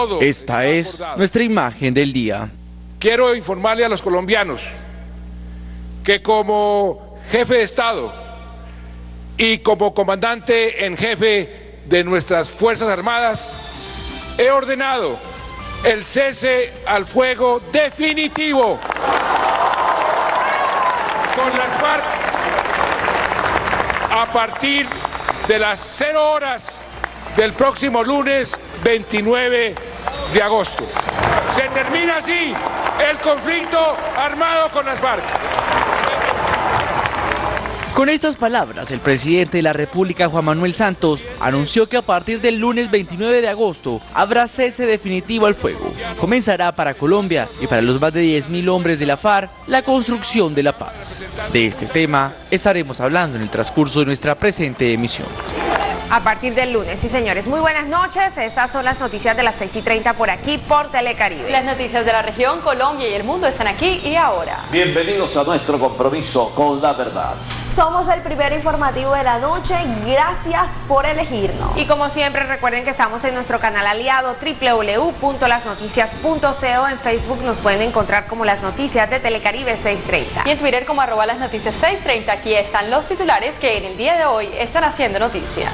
todo. Esta es nuestra imagen del día. Quiero informarle a los colombianos que como jefe de Estado y como comandante en jefe de nuestras Fuerzas Armadas, he ordenado el cese al fuego definitivo con las FARC a partir de las 0 horas del próximo lunes 29 de agosto. Se termina así el conflicto armado con las FARC. Con estas palabras, el presidente de la República, Juan Manuel Santos, anunció que a partir del lunes 29 de agosto habrá cese definitivo al fuego. Comenzará para Colombia y para los más de 10.000 hombres de la FARC la construcción de la paz. De este tema estaremos hablando en el transcurso de nuestra presente emisión. A partir del lunes, sí señores. Muy buenas noches, estas son las noticias de las 6:30 por aquí, por Telecaribe. Las noticias de la región, Colombia y el mundo están aquí y ahora. Bienvenidos a nuestro compromiso con la verdad. Somos el primer informativo de la noche, gracias por elegirnos. Y como siempre recuerden que estamos en nuestro canal aliado www.lasnoticias.co. En Facebook nos pueden encontrar como Las Noticias de Telecaribe 630. Y en Twitter como @lasnoticias 630. Aquí están los titulares que en el día de hoy están haciendo noticia.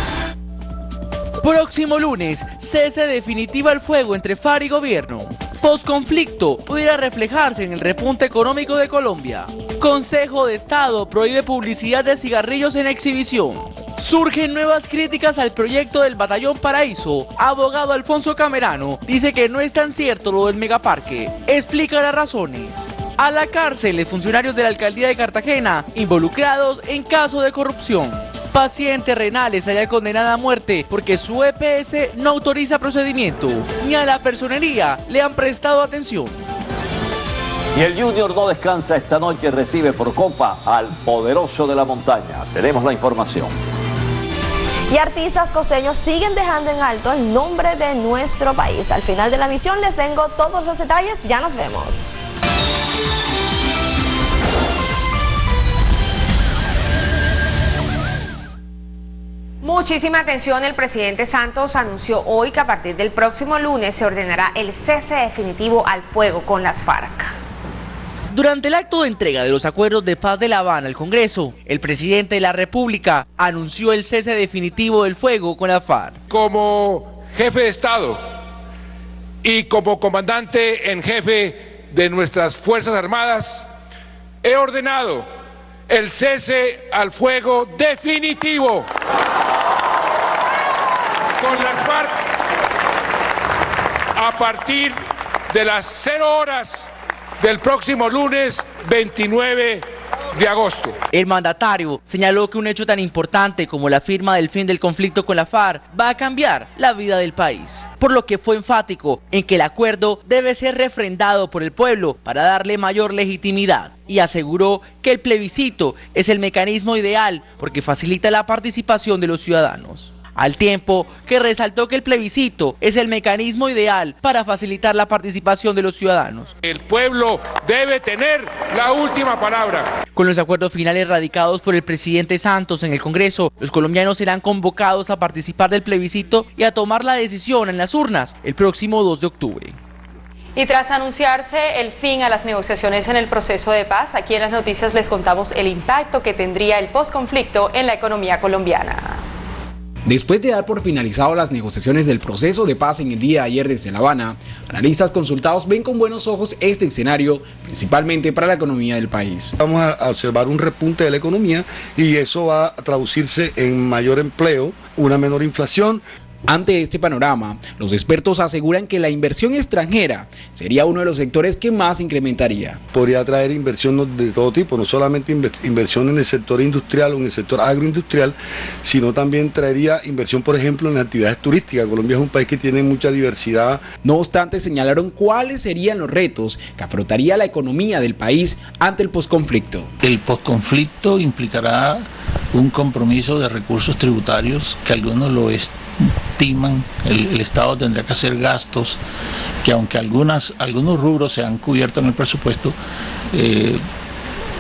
Próximo lunes, cese definitivo al fuego entre FARC y gobierno. Posconflicto pudiera reflejarse en el repunte económico de Colombia. Consejo de Estado prohíbe publicidad de cigarrillos en exhibición. Surgen nuevas críticas al proyecto del Batallón Paraíso. Abogado Alfonso Camerano dice que no es tan cierto lo del megaparque. Explica las razones. A la cárcel de funcionarios de la alcaldía de Cartagena involucrados en caso de corrupción. Paciente renales haya condenada a muerte porque su EPS no autoriza procedimiento. Ni a la personería le han prestado atención. Y el Junior no descansa esta noche, recibe por copa al poderoso de la montaña. Tenemos la información. Y artistas costeños siguen dejando en alto el nombre de nuestro país. Al final de la misión les tengo todos los detalles, ya nos vemos. Muchísima atención, el presidente Santos anunció hoy que a partir del próximo lunes se ordenará el cese definitivo al fuego con las FARC. Durante el acto de entrega de los acuerdos de paz de La Habana al Congreso, el presidente de la República anunció el cese definitivo del fuego con la FARC. Como jefe de Estado y como comandante en jefe de nuestras Fuerzas Armadas, he ordenado el cese al fuego definitivo con las FARC a partir de las 0 horas del próximo lunes 29 de agosto. El mandatario señaló que un hecho tan importante como la firma del fin del conflicto con la FARC va a cambiar la vida del país, por lo que fue enfático en que el acuerdo debe ser refrendado por el pueblo para darle mayor legitimidad, y aseguró que el plebiscito es el mecanismo ideal porque facilita la participación de los ciudadanos. Al tiempo que resaltó que el plebiscito es el mecanismo ideal para facilitar la participación de los ciudadanos. El pueblo debe tener la última palabra. Con los acuerdos finales radicados por el presidente Santos en el Congreso, los colombianos serán convocados a participar del plebiscito y a tomar la decisión en las urnas el próximo 2 de octubre. Y tras anunciarse el fin a las negociaciones en el proceso de paz, aquí en las noticias les contamos el impacto que tendría el posconflicto en la economía colombiana. Después de dar por finalizado las negociaciones del proceso de paz en el día de ayer desde La Habana, analistas consultados ven con buenos ojos este escenario, principalmente para la economía del país. Vamos a observar un repunte de la economía y eso va a traducirse en mayor empleo, una menor inflación. Ante este panorama, los expertos aseguran que la inversión extranjera sería uno de los sectores que más incrementaría. Podría atraer inversión de todo tipo, no solamente inversión en el sector industrial o en el sector agroindustrial, sino también traería inversión, por ejemplo, en actividades turísticas. Colombia es un país que tiene mucha diversidad. No obstante, señalaron cuáles serían los retos que afrontaría la economía del país ante el posconflicto. El posconflicto implicará un compromiso de recursos tributarios que algunos lo estiman. El Estado tendrá que hacer gastos que, aunque algunos rubros se han cubierto en el presupuesto,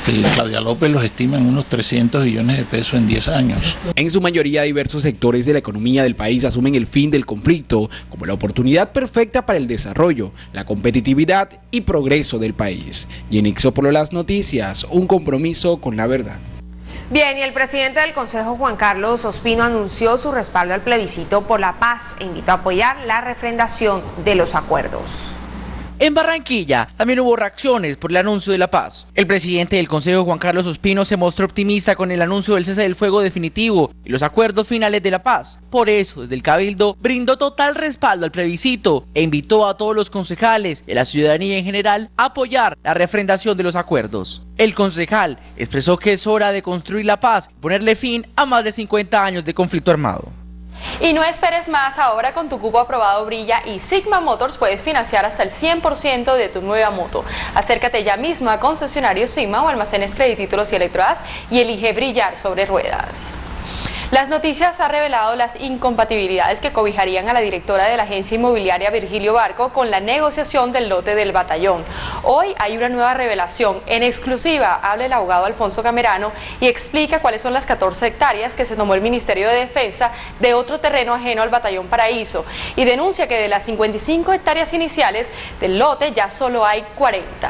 Claudia López los estima en unos 300 billones de pesos en 10 años. En su mayoría, diversos sectores de la economía del país asumen el fin del conflicto como la oportunidad perfecta para el desarrollo, la competitividad y progreso del país. Jenny Xopolo, las noticias, un compromiso con la verdad. Bien, y el presidente del Consejo, Juan Carlos Ospino, anunció su respaldo al plebiscito por la paz e invitó a apoyar la refrendación de los acuerdos. En Barranquilla también hubo reacciones por el anuncio de la paz. El presidente del Consejo, Juan Carlos Ospino, se mostró optimista con el anuncio del cese del fuego definitivo y los acuerdos finales de la paz. Por eso, desde el Cabildo, brindó total respaldo al plebiscito e invitó a todos los concejales y a la ciudadanía en general a apoyar la refrendación de los acuerdos. El concejal expresó que es hora de construir la paz y ponerle fin a más de 50 años de conflicto armado. Y no esperes más, ahora con tu cupo aprobado Brilla y Sigma Motors puedes financiar hasta el 100% de tu nueva moto. Acércate ya mismo a concesionarios Sigma o almacenes Creditítulos y Electroas y elige brillar sobre ruedas. Las noticias han revelado las incompatibilidades que cobijarían a la directora de la agencia inmobiliaria Virgilio Barco con la negociación del lote del Batallón. Hoy hay una nueva revelación. En exclusiva habla el abogado Alfonso Camerano y explica cuáles son las 14 hectáreas que se tomó el Ministerio de Defensa de otro terreno ajeno al Batallón Paraíso y denuncia que de las 55 hectáreas iniciales del lote ya solo hay 40.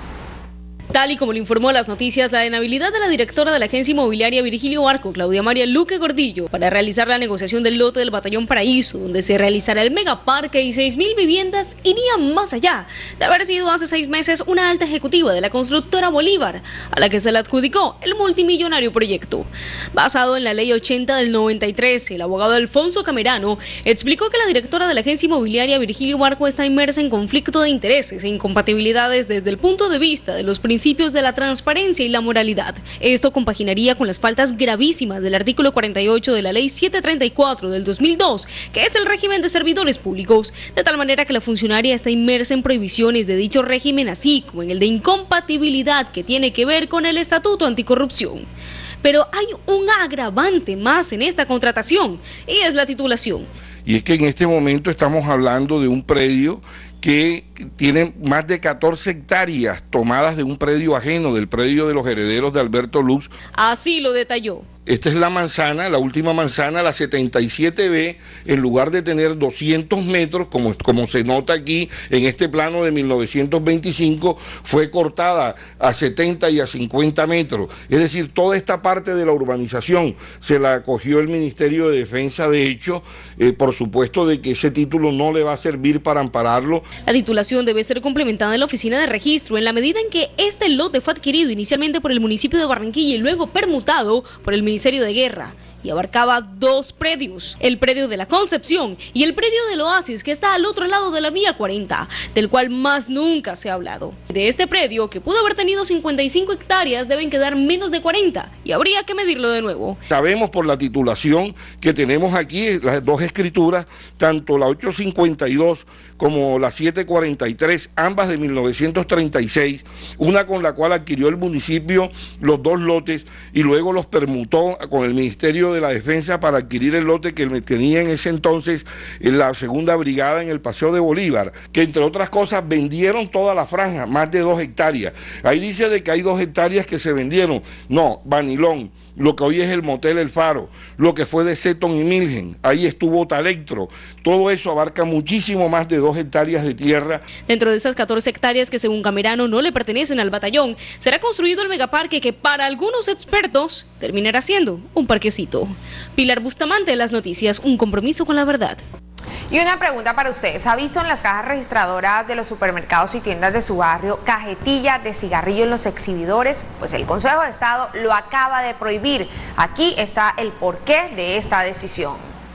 Tal y como lo informó Las Noticias, la inhabilidad de la directora de la agencia inmobiliaria Virgilio Barco, Claudia María Luque Gordillo, para realizar la negociación del lote del Batallón Paraíso, donde se realizará el megaparque y 6.000 viviendas, iría más allá de haber sido hace 6 meses una alta ejecutiva de la constructora Bolívar, a la que se le adjudicó el multimillonario proyecto. Basado en la ley 80 del 93, el abogado Alfonso Camerano explicó que la directora de la agencia inmobiliaria Virgilio Barco está inmersa en conflicto de intereses e incompatibilidades desde el punto de vista de los principios de la transparencia y la moralidad. Esto compaginaría con las faltas gravísimas del artículo 48 de la ley 734 del 2002, que es el régimen de servidores públicos, de tal manera que la funcionaria está inmersa en prohibiciones de dicho régimen, así como en el de incompatibilidad que tiene que ver con el Estatuto Anticorrupción. Pero hay un agravante más en esta contratación, y es la titulación. Y es que en este momento estamos hablando de un predio que tiene más de 14 hectáreas tomadas de un predio ajeno, del predio de los herederos de Alberto Lux. Así lo detalló. Esta es la manzana, la última manzana, la 77B, en lugar de tener 200 metros, como se nota aquí en este plano de 1925, fue cortada a 70 y a 50 metros. Es decir, toda esta parte de la urbanización se la acogió el Ministerio de Defensa. De hecho, por supuesto de que ese título no le va a servir para ampararlo. La titulación debe ser complementada en la oficina de registro en la medida en que este lote fue adquirido inicialmente por el municipio de Barranquilla y luego permutado por el Ministerio de Guerra, y abarcaba 2 predios, el predio de la Concepción y el predio del Oasis, que está al otro lado de la vía 40, del cual más nunca se ha hablado. De este predio, que pudo haber tenido 55 hectáreas, deben quedar menos de 40 y habría que medirlo de nuevo. Sabemos por la titulación que tenemos aquí, las 2 escrituras, tanto la 852 como la 743, ambas de 1936, una con la cual adquirió el municipio los 2 lotes y luego los permutó con el Ministerio de la Defensa para adquirir el lote que tenía en ese entonces en la segunda brigada en el Paseo de Bolívar, que entre otras cosas vendieron toda la franja, más de 2 hectáreas. Ahí dice de que hay 2 hectáreas que se vendieron. No, Vanilón, lo que hoy es el Motel El Faro, lo que fue de Seton y Milgen, ahí estuvo Talectro, todo eso abarca muchísimo más de 2 hectáreas de tierra. Dentro de esas 14 hectáreas que según Camerano no le pertenecen al batallón, será construido el megaparque que para algunos expertos terminará siendo un parquecito. Pilar Bustamante, Las Noticias, un compromiso con la verdad. Y una pregunta para ustedes, ¿ha visto en las cajas registradoras de los supermercados y tiendas de su barrio cajetilla de cigarrillo en los exhibidores? Pues el Consejo de Estado lo acaba de prohibir. Aquí está el porqué de esta decisión.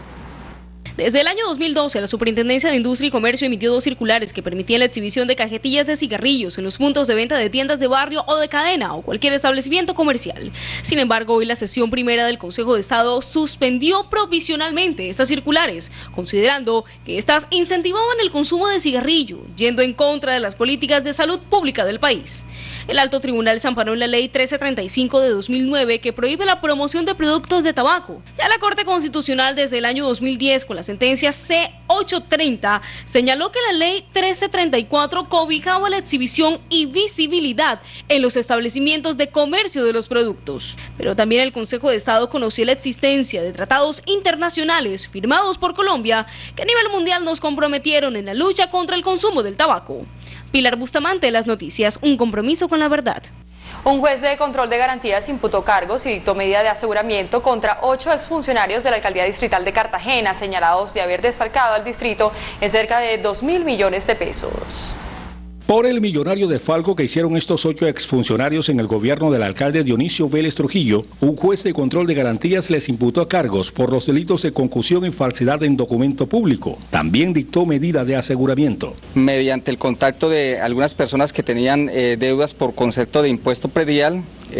Desde el año 2012, la Superintendencia de Industria y Comercio emitió 2 circulares que permitían la exhibición de cajetillas de cigarrillos en los puntos de venta de tiendas de barrio o de cadena o cualquier establecimiento comercial. Sin embargo, hoy la sesión primera del Consejo de Estado suspendió provisionalmente estas circulares, considerando que estas incentivaban el consumo de cigarrillo, yendo en contra de las políticas de salud pública del país. El alto tribunal se amparó en la ley 1335 de 2009 que prohíbe la promoción de productos de tabaco. Ya la Corte Constitucional desde el año 2010 con la sentencia C830 señaló que la ley 1334 cobijaba la exhibición y visibilidad en los establecimientos de comercio de los productos. Pero también el Consejo de Estado conoció la existencia de tratados internacionales firmados por Colombia que a nivel mundial nos comprometieron en la lucha contra el consumo del tabaco. Pilar Bustamante, Las Noticias, un compromiso con la verdad. Un juez de control de garantías imputó cargos y dictó medida de aseguramiento contra 8 exfuncionarios de la Alcaldía Distrital de Cartagena, señalados de haber desfalcado al distrito en cerca de 2.000 millones de pesos. Por el millonario desfalco que hicieron estos 8 exfuncionarios en el gobierno del alcalde Dionisio Vélez Trujillo, un juez de control de garantías les imputó cargos por los delitos de concusión y falsedad en documento público. También dictó medida de aseguramiento. Mediante el contacto de algunas personas que tenían deudas por concepto de impuesto predial,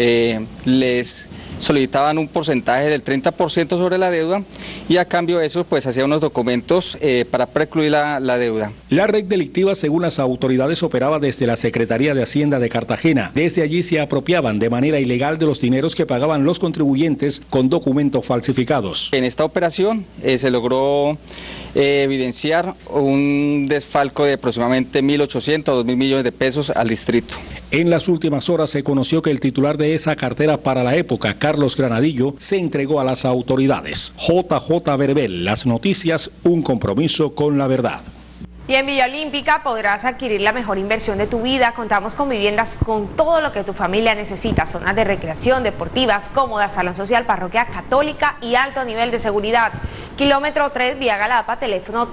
les solicitaban un porcentaje del 30% sobre la deuda y a cambio de eso pues hacía unos documentos para precluir la deuda. La red delictiva, según las autoridades, operaba desde la Secretaría de Hacienda de Cartagena. Desde allí se apropiaban de manera ilegal de los dineros que pagaban los contribuyentes con documentos falsificados. En esta operación se logró evidenciar un desfalco de aproximadamente 1.800 a 2.000 millones de pesos al distrito. En las últimas horas se conoció que el titular de esa cartera para la época, Carlos Granadillo, se entregó a las autoridades. JJ Verbel, Las Noticias, un compromiso con la verdad. Y en Villa Olímpica podrás adquirir la mejor inversión de tu vida. Contamos con viviendas con todo lo que tu familia necesita. Zonas de recreación, deportivas, cómodas, salón social, parroquia católica y alto nivel de seguridad. Kilómetro 3, Vía Galapa, teléfono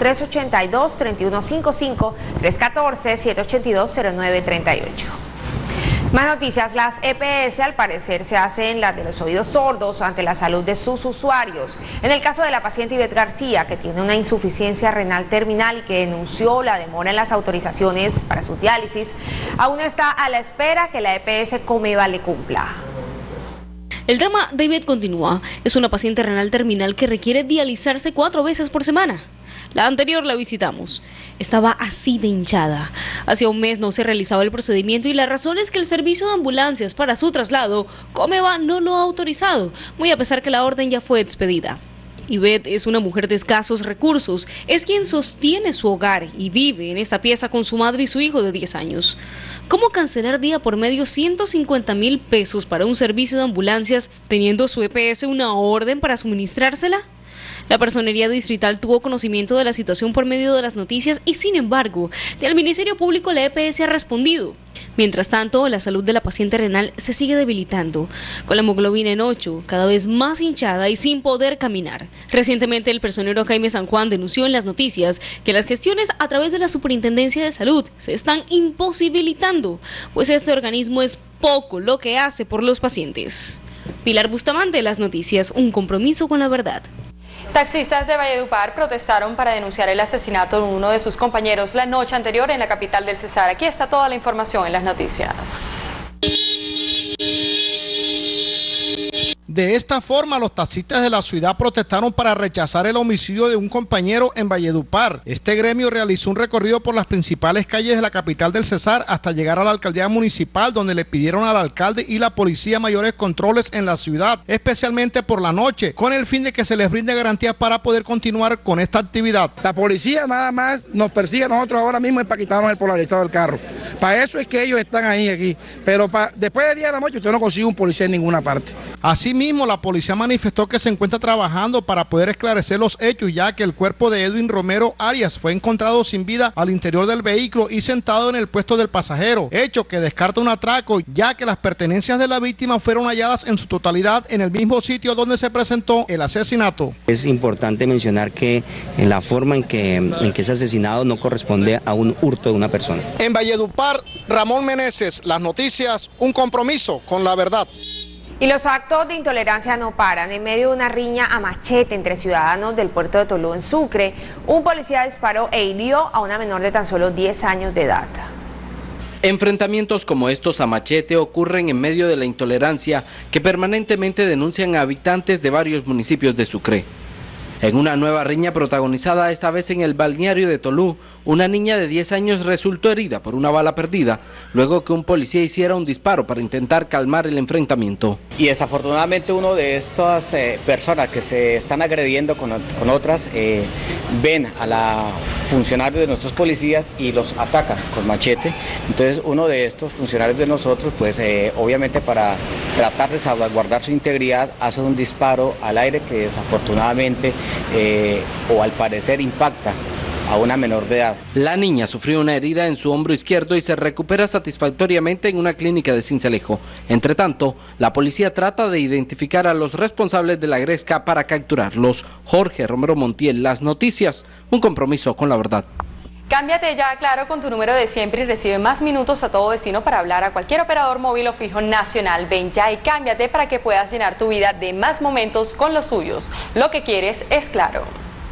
382-3155, 314-782-0938. Más noticias, las EPS al parecer se hacen las de los oídos sordos ante la salud de sus usuarios. En el caso de la paciente Ivette García, que tiene una insuficiencia renal terminal y que denunció la demora en las autorizaciones para su diálisis, aún está a la espera que la EPS Comeva le cumpla. El drama de Ivette continúa. Es una paciente renal terminal que requiere dializarse 4 veces por semana. La anterior la visitamos. Estaba así de hinchada. Hacía un mes no se realizaba el procedimiento y la razón es que el servicio de ambulancias para su traslado, Comeva, no lo ha autorizado, muy a pesar que la orden ya fue expedida. Ivette es una mujer de escasos recursos, es quien sostiene su hogar y vive en esta pieza con su madre y su hijo de 10 años. ¿Cómo cancelar día por medio 150.000 pesos para un servicio de ambulancias teniendo su EPS una orden para suministrársela? La Personería Distrital tuvo conocimiento de la situación por medio de las noticias y, sin embargo, del Ministerio Público la EPS ha respondido. Mientras tanto, la salud de la paciente renal se sigue debilitando, con la hemoglobina en 8, cada vez más hinchada y sin poder caminar. Recientemente, el personero Jaime San Juan denunció en las noticias que las gestiones a través de la Superintendencia de Salud se están imposibilitando, pues este organismo es poco lo que hace por los pacientes. Pilar Bustamante, Las Noticias, un compromiso con la verdad. Taxistas de Valledupar protestaron para denunciar el asesinato de uno de sus compañeros la noche anterior en la capital del Cesar. Aquí está toda la información en Las Noticias. De esta forma, los taxistas de la ciudad protestaron para rechazar el homicidio de un compañero en Valledupar. Este gremio realizó un recorrido por las principales calles de la capital del Cesar hasta llegar a la alcaldía municipal, donde le pidieron al alcalde y la policía mayores controles en la ciudad, especialmente por la noche, con el fin de que se les brinde garantías para poder continuar con esta actividad. La policía nada más nos persigue a nosotros ahora mismo es para quitarnos el polarizado del carro. Para eso es que ellos están ahí aquí, pero después de día de la noche usted no consigue un policía en ninguna parte. Asimismo, la policía manifestó que se encuentra trabajando para poder esclarecer los hechos, ya que el cuerpo de Edwin Romero Arias fue encontrado sin vida al interior del vehículo y sentado en el puesto del pasajero, hecho que descarta un atraco, ya que las pertenencias de la víctima fueron halladas en su totalidad en el mismo sitio donde se presentó el asesinato. Es importante mencionar que en la forma en que es asesinado no corresponde a un hurto de una persona. En Valledupar, Ramón Meneses, Las Noticias, un compromiso con la verdad. Y los actos de intolerancia no paran. En medio de una riña a machete entre ciudadanos del puerto de Tolú en Sucre, un policía disparó e hirió a una menor de tan solo 10 años de edad. Enfrentamientos como estos a machete ocurren en medio de la intolerancia que permanentemente denuncian a habitantes de varios municipios de Sucre. En una nueva riña protagonizada esta vez en el balneario de Tolú, una niña de 10 años resultó herida por una bala perdida, luego que un policía hiciera un disparo para intentar calmar el enfrentamiento. Y desafortunadamente uno de estas personas que se están agrediendo con otras ven a la funcionario de nuestros policías y los ataca con machete. Entonces uno de estos funcionarios de nosotros, pues obviamente para tratar de salvaguardar su integridad, hace un disparo al aire que desafortunadamente o al parecer impacta a una menor de edad. La niña sufrió una herida en su hombro izquierdo y se recupera satisfactoriamente en una clínica de Sincelejo. Entre tanto, la policía trata de identificar a los responsables de la gresca para capturarlos. Jorge Romero Montiel, Las Noticias, un compromiso con la verdad. Cámbiate ya a Claro con tu número de siempre y recibe más minutos a todo destino para hablar a cualquier operador móvil o fijo nacional. Ven ya y cámbiate para que puedas llenar tu vida de más momentos con los suyos. Lo que quieres es Claro.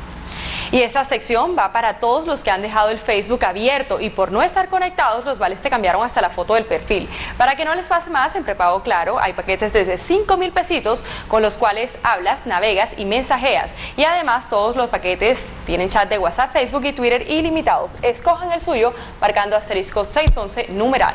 Y esta sección va para todos los que han dejado el Facebook abierto y por no estar conectados los vales te cambiaron hasta la foto del perfil. Para que no les pase más, en prepago Claro hay paquetes desde 5.000 pesitos con los cuales hablas, navegas y mensajeas. Y además todos los paquetes tienen chat de WhatsApp, Facebook y Twitter ilimitados. Escojan el suyo marcando *611 numeral.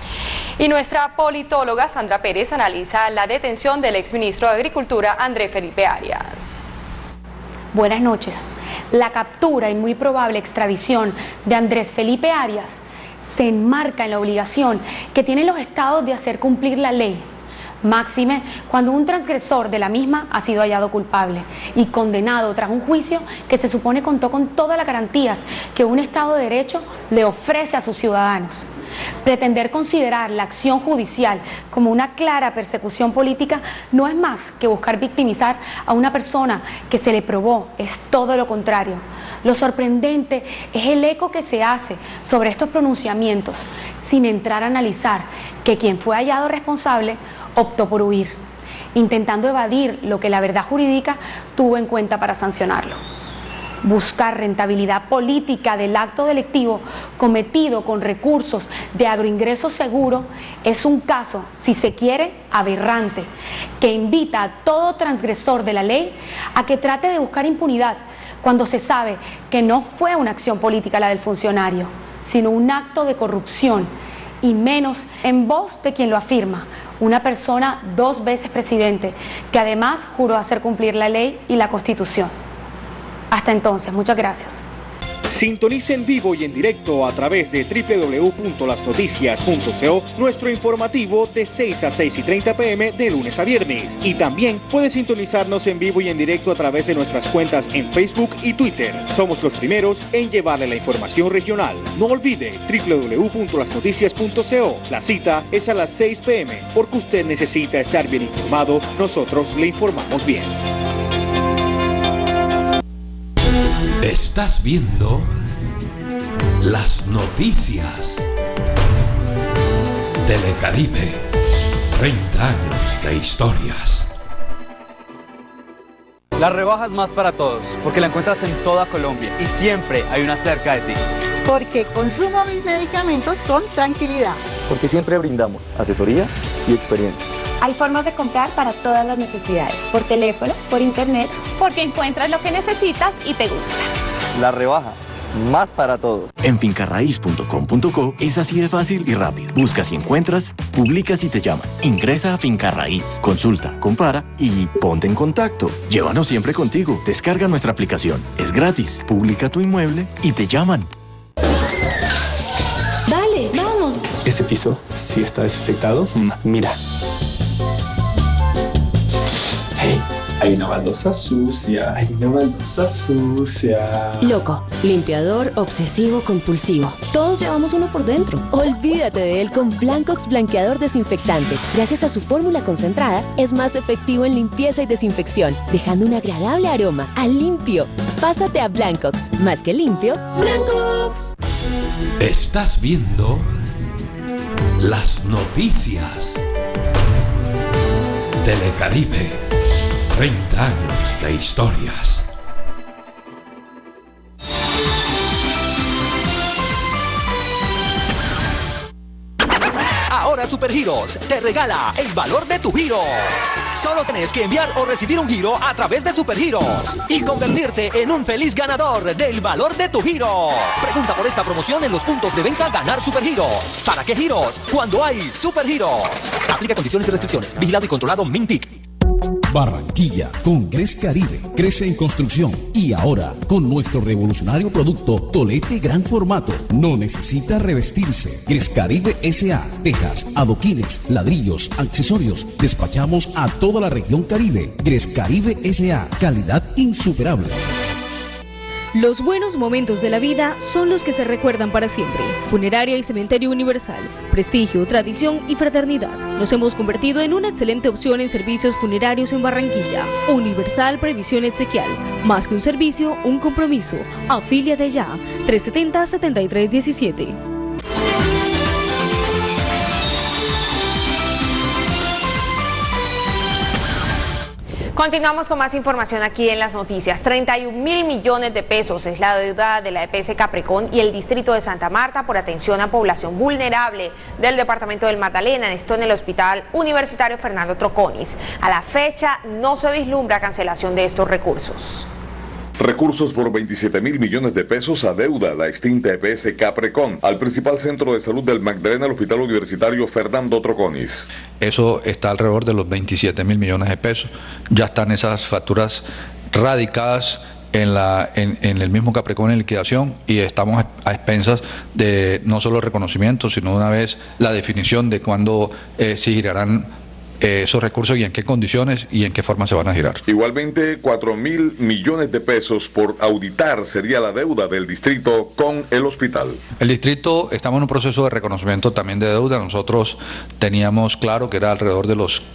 Y nuestra politóloga Sandra Pérez analiza la detención del exministro de Agricultura Andrés Felipe Arias. Buenas noches. La captura y muy probable extradición de Andrés Felipe Arias se enmarca en la obligación que tienen los estados de hacer cumplir la ley, máxime cuando un transgresor de la misma ha sido hallado culpable y condenado tras un juicio que se supone contó con todas las garantías que un Estado de Derecho le ofrece a sus ciudadanos. Pretender considerar la acción judicial como una clara persecución política no es más que buscar victimizar a una persona que se le probó, es todo lo contrario. Lo sorprendente es el eco que se hace sobre estos pronunciamientos sin entrar a analizar que quien fue hallado responsable optó por huir, intentando evadir lo que la verdad jurídica tuvo en cuenta para sancionarlo. Buscar rentabilidad política del acto delictivo cometido con recursos de agroingreso seguro es un caso, si se quiere, aberrante, que invita a todo transgresor de la ley a que trate de buscar impunidad cuando se sabe que no fue una acción política la del funcionario, sino un acto de corrupción, y menos en voz de quien lo afirma, una persona 2 veces presidente, que además juró hacer cumplir la ley y la Constitución. Hasta entonces, muchas gracias. Sintonice en vivo y en directo a través de www.lasnoticias.co nuestro informativo de 6 a 6:30 p.m. de lunes a viernes. Y también puede sintonizarnos en vivo y en directo a través de nuestras cuentas en Facebook y Twitter. Somos los primeros en llevarle la información regional. No olvide www.lasnoticias.co. La cita es a las 6 p.m. Porque usted necesita estar bien informado, nosotros le informamos bien. Estás viendo Las Noticias. Telecaribe, 30 años de historias. Las rebajas más para todos, porque la encuentras en toda Colombia y siempre hay una cerca de ti. Porque consumo mis medicamentos con tranquilidad. Porque siempre brindamos asesoría y experiencia. Hay formas de comprar para todas las necesidades, por teléfono, por internet, porque encuentras lo que necesitas y te gusta. La rebaja, más para todos. En fincarraiz.com.co es así de fácil y rápido. Buscas y encuentras, publicas y te llaman. Ingresa a Fincarraíz, consulta, compara y ponte en contacto. Llévanos siempre contigo. Descarga nuestra aplicación. Es gratis. Publica tu inmueble y te llaman. Dale, vamos. Este piso sí está desinfectado. Mira. Hey, hay una baldosa sucia. Hay una baldosa sucia. Loco, limpiador obsesivo compulsivo. Todos llevamos uno por dentro. Olvídate de él con Blancox Blanqueador Desinfectante. Gracias a su fórmula concentrada, es más efectivo en limpieza y desinfección, dejando un agradable aroma a limpio. Pásate a Blancox. Más que limpio, Blancox. Estás viendo Las Noticias. Telecaribe, 30 años de historias. Ahora Ahora Supergiros te regala el valor de tu giro. Solo tenés que enviar o recibir un giro a través de Supergiros y convertirte en un feliz ganador del valor de tu giro. Pregunta por esta promoción en los puntos de venta Ganar Supergiros. ¿Para qué giros? Cuando hay Supergiros. Aplica condiciones y restricciones. Vigilado y controlado Mintic. Barranquilla, con Gres Caribe, crece en construcción y ahora con nuestro revolucionario producto Tolete Gran Formato. No necesita revestirse. Gres Caribe S.A. Tejas, adoquines, ladrillos, accesorios. Despachamos a toda la región Caribe. Gres Caribe S.A. Calidad insuperable. Los buenos momentos de la vida son los que se recuerdan para siempre. Funeraria y Cementerio Universal. Prestigio, tradición y fraternidad. Nos hemos convertido en una excelente opción en servicios funerarios en Barranquilla. Universal Previsión Exequial. Más que un servicio, un compromiso. Afíliate ya. 370-7317. Continuamos con más información aquí en las noticias. 31.000 millones de pesos es la deuda de la EPS Capricorn y el distrito de Santa Marta por atención a población vulnerable del departamento del Magdalena, esto en el Hospital Universitario Fernando Troconis. A la fecha no se vislumbra cancelación de estos recursos. Recursos por 27.000 millones de pesos adeuda la extinta EPS Caprecon al principal centro de salud del Magdalena, el Hospital Universitario Fernando Troconis. Eso está alrededor de los 27.000 millones de pesos. Ya están esas facturas radicadas en el mismo Caprecon en liquidación y estamos a expensas de no solo el reconocimiento, sino una vez la definición de cuándo se girarán esos recursos y en qué condiciones y en qué forma se van a girar. Igualmente, 4.000 millones de pesos por auditar sería la deuda del distrito con el hospital. El distrito, estamos en un proceso de reconocimiento también de deuda. Nosotros teníamos claro que era alrededor de los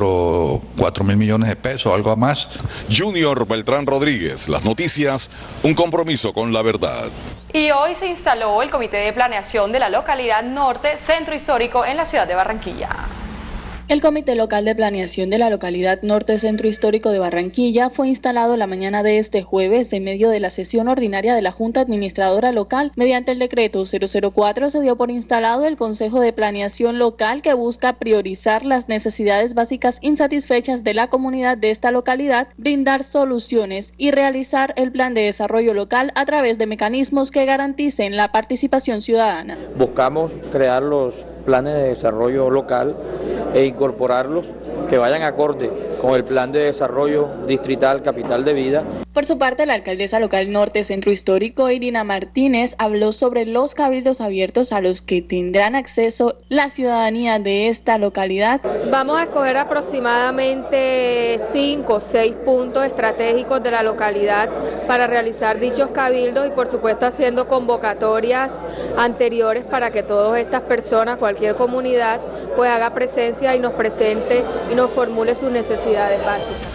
4.000 millones de pesos, algo más. Junior Beltrán Rodríguez, las noticias, un compromiso con la verdad. Y hoy se instaló el Comité de Planeación de la localidad Norte Centro Histórico en la ciudad de Barranquilla. El Comité Local de Planeación de la localidad Norte Centro Histórico de Barranquilla fue instalado la mañana de este jueves en medio de la sesión ordinaria de la Junta Administradora Local. Mediante el decreto 004 se dio por instalado el Consejo de Planeación Local que busca priorizar las necesidades básicas insatisfechas de la comunidad de esta localidad, brindar soluciones y realizar el plan de desarrollo local a través de mecanismos que garanticen la participación ciudadana. Buscamos crear los planes de desarrollo local e incorporarlos que vayan acorde con el plan de desarrollo distrital Capital de Vida. Por su parte, la alcaldesa local Norte Centro Histórico, Irina Martínez, habló sobre los cabildos abiertos a los que tendrán acceso la ciudadanía de esta localidad. Vamos a escoger aproximadamente 5 o 6 puntos estratégicos de la localidad para realizar dichos cabildos y por supuesto haciendo convocatorias anteriores para que todas estas personas, cualquier comunidad, pues haga presencia y nos presente y nos formule sus necesidades básicas.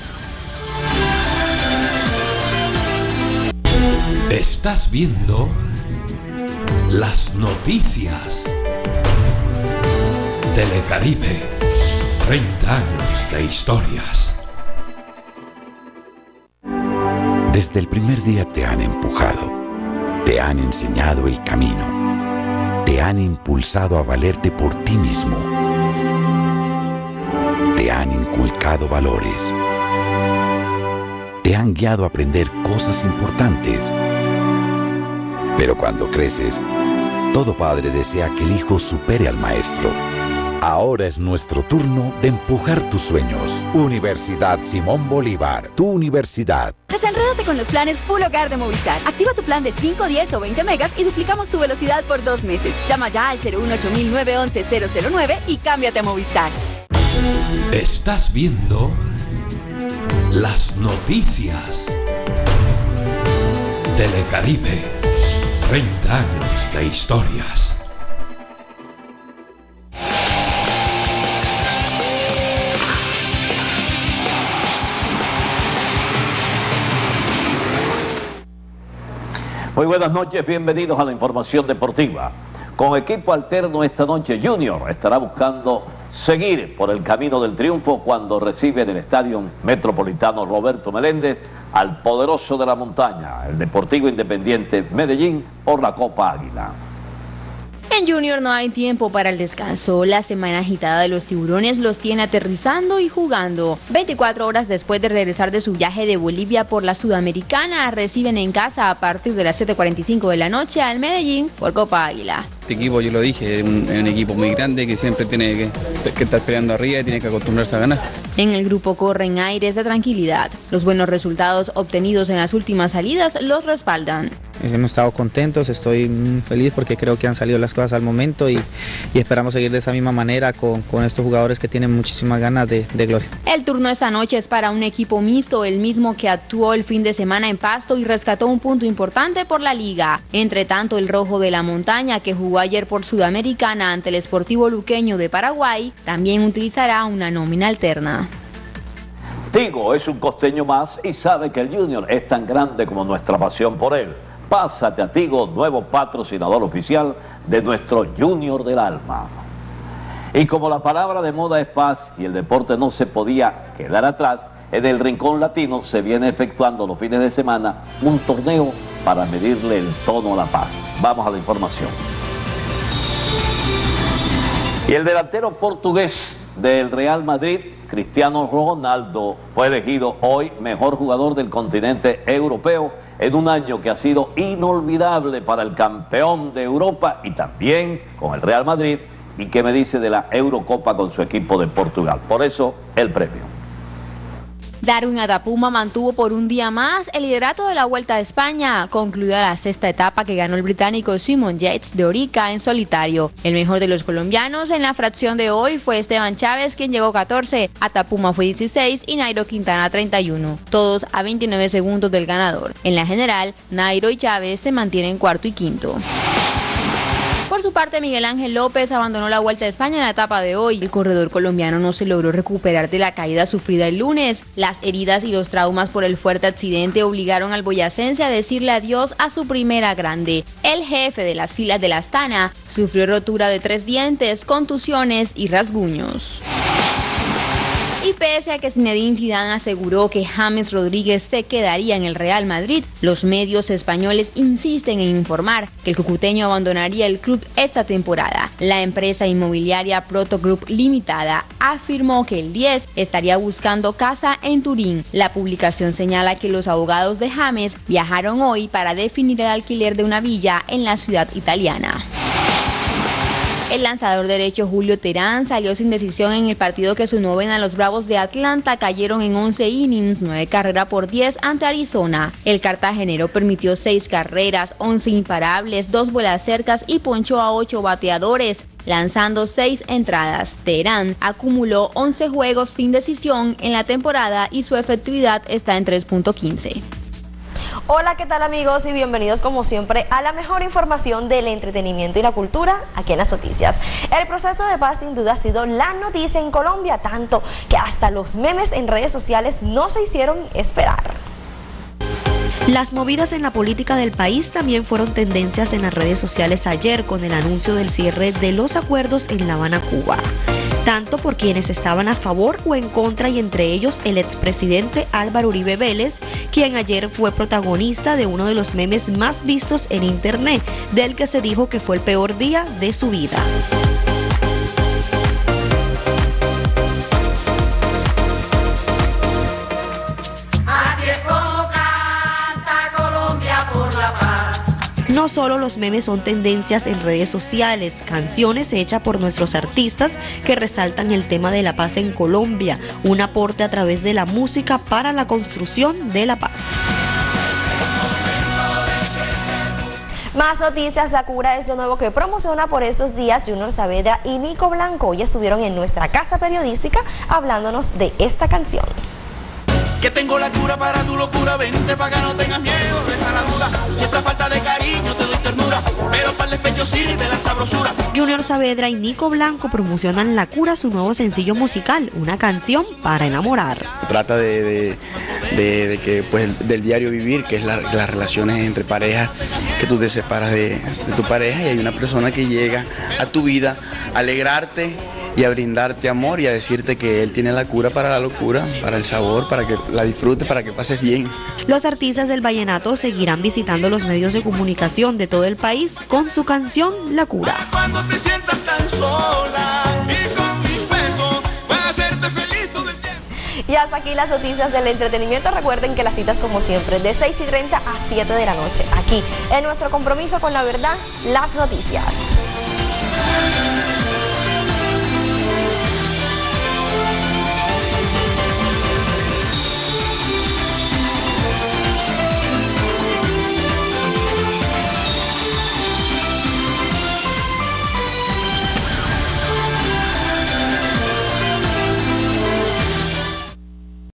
Estás viendo las noticias. Telecaribe, 30 años de historias. Desde el primer día te han empujado, te han enseñado el camino, te han impulsado a valerte por ti mismo, te han inculcado valores, te han guiado a aprender cosas importantes. Pero cuando creces, todo padre desea que el hijo supere al maestro. Ahora es nuestro turno de empujar tus sueños. Universidad Simón Bolívar, tu universidad. Desenrédate con los planes Full Hogar de Movistar. Activa tu plan de 5, 10 o 20 megas y duplicamos tu velocidad por 2 meses. Llama ya al 018-911-009 y cámbiate a Movistar. Estás viendo las noticias. Telecaribe, 30 años de historias. Muy buenas noches, bienvenidos a la información deportiva. Con equipo alterno esta noche, Junior estará buscando seguir por el camino del triunfo cuando recibe en el Estadio Metropolitano Roberto Meléndez al poderoso de la montaña, el Deportivo Independiente Medellín, por la Copa Águila. En Junior no hay tiempo para el descanso. La semana agitada de los tiburones los tiene aterrizando y jugando. 24 horas después de regresar de su viaje de Bolivia por la Sudamericana, reciben en casa a partir de las 7:45 de la noche al Medellín por Copa Águila. Este equipo, yo lo dije, es un equipo muy grande que siempre tiene que estar peleando arriba y tiene que acostumbrarse a ganar. En el grupo corren aires de tranquilidad. Los buenos resultados obtenidos en las últimas salidas los respaldan. Hemos estado contentos, estoy feliz porque creo que han salido las cosas al momento y esperamos seguir de esa misma manera con estos jugadores que tienen muchísimas ganas de gloria. El turno esta noche es para un equipo mixto, el mismo que actuó el fin de semana en Pasto y rescató un punto importante por la liga. Entre tanto, el Rojo de la Montaña, que jugó ayer por Sudamericana ante el Sportivo Luqueño de Paraguay, también utilizará una nómina alterna. Tigo es un costeño más y sabe que el Junior es tan grande como nuestra pasión por él. Pásate a Tigo, nuevo patrocinador oficial de nuestro Junior del Alma. Y como la palabra de moda es paz y el deporte no se podía quedar atrás, en el Rincón Latino se viene efectuando los fines de semana un torneo para medirle el tono a la paz. Vamos a la información. Y el delantero portugués del Real Madrid, Cristiano Ronaldo, fue elegido hoy mejor jugador del continente europeo en un año que ha sido inolvidable para el campeón de Europa y también con el Real Madrid. ¿Y qué me dice de la Eurocopa con su equipo de Portugal? Por eso, el premio. Darwin Atapuma mantuvo por un día más el liderato de la Vuelta a España. Concluida la sexta etapa que ganó el británico Simon Yates de Orica en solitario. El mejor de los colombianos en la fracción de hoy fue Esteban Chávez, quien llegó 14, Atapuma fue 16 y Nairo Quintana 31, todos a 29 segundos del ganador. En la general, Nairo y Chávez se mantienen cuarto y quinto. Por su parte, Miguel Ángel López abandonó la Vuelta a España en la etapa de hoy. El corredor colombiano no se logró recuperar de la caída sufrida el lunes. Las heridas y los traumas por el fuerte accidente obligaron al boyacense a decirle adiós a su primera grande. El jefe de las filas de la Astana sufrió rotura de 3 dientes, contusiones y rasguños. Y pese a que Zinedine Zidane aseguró que James Rodríguez se quedaría en el Real Madrid, los medios españoles insisten en informar que el cucuteño abandonaría el club esta temporada. La empresa inmobiliaria Proto Group Limitada afirmó que el 10 estaría buscando casa en Turín. La publicación señala que los abogados de James viajaron hoy para definir el alquiler de una villa en la ciudad italiana. El lanzador derecho Julio Terán salió sin decisión en el partido que su novena los Bravos de Atlanta cayeron en 11 innings, 9 carreras por 10 ante Arizona. El cartagenero permitió 6 carreras, 11 imparables, 2 vuelas cercas y ponchó a 8 bateadores, lanzando 6 entradas. Terán acumuló 11 juegos sin decisión en la temporada y su efectividad está en 3.15. Hola, ¿qué tal amigos? Y bienvenidos como siempre a la mejor información del entretenimiento y la cultura aquí en Las Noticias. El proceso de paz sin duda ha sido la noticia en Colombia, tanto que hasta los memes en redes sociales no se hicieron esperar. Las movidas en la política del país también fueron tendencias en las redes sociales ayer con el anuncio del cierre de los acuerdos en La Habana, Cuba. Tanto por quienes estaban a favor o en contra y entre ellos el expresidente Álvaro Uribe Vélez, quien ayer fue protagonista de uno de los memes más vistos en internet, del que se dijo que fue el peor día de su vida. No solo los memes son tendencias en redes sociales, canciones hechas por nuestros artistas que resaltan el tema de la paz en Colombia, un aporte a través de la música para la construcción de la paz. Más noticias, Sakura es lo nuevo que promociona por estos días Junior Saavedra y Nico Blanco. Hoy estuvieron en nuestra casa periodística hablándonos de esta canción. Que tengo la cura para tu locura, vente pa' que no tengas miedo, deja la duda. Si esta falta de cariño te doy ternura, pero para el despecho sirve la sabrosura. Junior Saavedra y Nico Blanco promocionan La Cura, su nuevo sencillo musical, una canción para enamorar. Trata de que pues del diario vivir, que es las relaciones entre parejas, que tú te separas de tu pareja y hay una persona que llega a tu vida a alegrarte y a brindarte amor y a decirte que él tiene la cura para la locura, para el sabor, para que la disfrutes, para que pases bien. Los artistas del vallenato seguirán visitando los medios de comunicación de todo el país con su canción La Cura. Cuando te sientas tan sola y con mis besos voy a hacerte feliz todo el tiempo. Y hasta aquí las noticias del entretenimiento. Recuerden que las citas, como siempre, de 6:30 a 7 de la noche, aquí en nuestro compromiso con la verdad, las noticias.